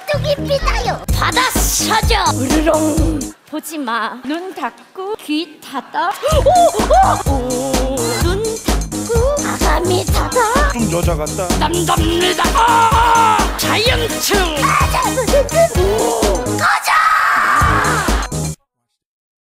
도둑입니다요. 받아 서죠. 으르렁. 보지마. 눈 닫고 귀 닫아. 눈 닫고 아가미 닫아. 좀 여자 같다. 남답니다. 자연충.